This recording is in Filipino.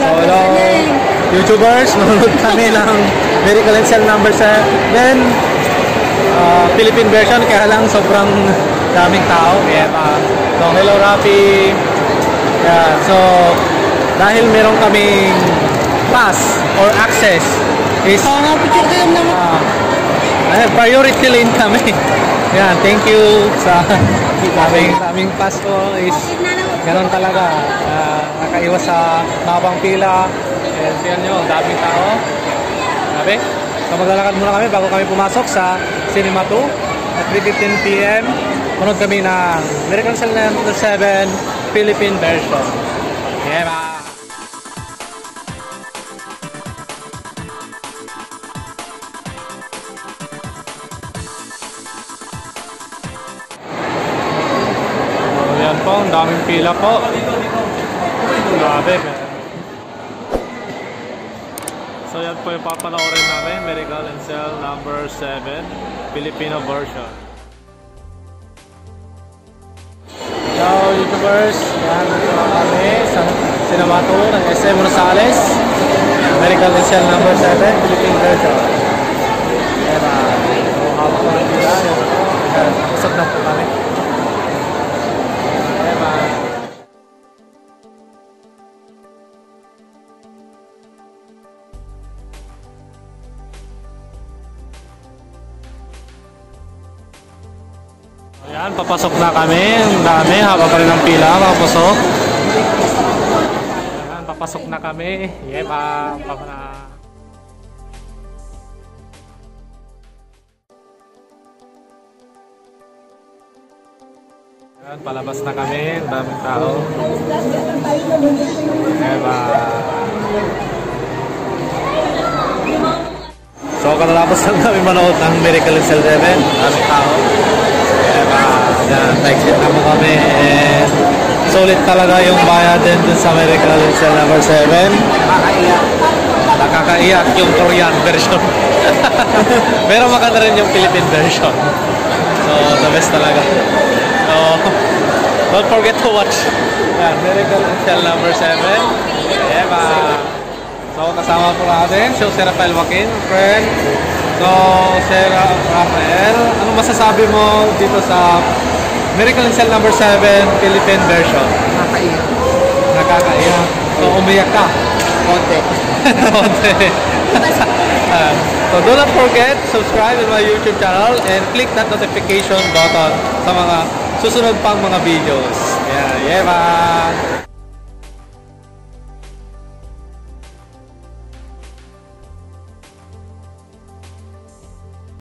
So, hello, YouTubers, nanonood kami ng Miracle in Cell number 7. Philippine version, kaya lang sobrang daming tao. Yeah, so, hello, Rafi. Yeah, so, dahil meron kaming pass or access is priority lane kami. Yan, thank you sa aming pass ko is ganon talaga. Nakaiwas sa mabang pila. And siyan nyo, daming tao. Sabi? So maglalakad muna kami bago kami pumasok sa Cinema 2 at 3:15 PM. Manood kami ng Miracle Cell number 7 Philippine version. Yeah, ba? Yan po, ang daming pila po. Grabe. So yan po yung papanoorin namin, Miracle in Cell number 7 Filipino version. Hello YouTubers, yan kami sa Cinema 2 ng SM Rosales, Miracle in Cell number 7 Philippine version. Yan so habang po ng pila, usap na po kami. Ayan, papasok na kami. Ang dami, haba pa rin ang pila, papasok. Ayan, papasok na kami. Yeah, Ayan, palabas na kami. Ang daming tao. So, katatapos lang namin manood ng Miracle in Cell 7. Daming tao. Exit na mo kami and solid talaga yung bayad din dun sa Miracle in Cell number 7. Nakakaiyak yung Korean version. Pero maganda rin yung Philippine version. So the best talaga. So don't forget to watch Miracle in Cell number 7. So kasama po natin si Sir Rafael Joaquin, friend. So Sir Rafael, ano masasabi mo dito sa Miracle in Cell number 7 Philippine version? Nakakaiyak. Nakakaiyak. So umiyak ka? Konti. Konti. So do not forget, subscribe in my YouTube channel and click that notification button sa mga susunod pang mga videos. Yeah,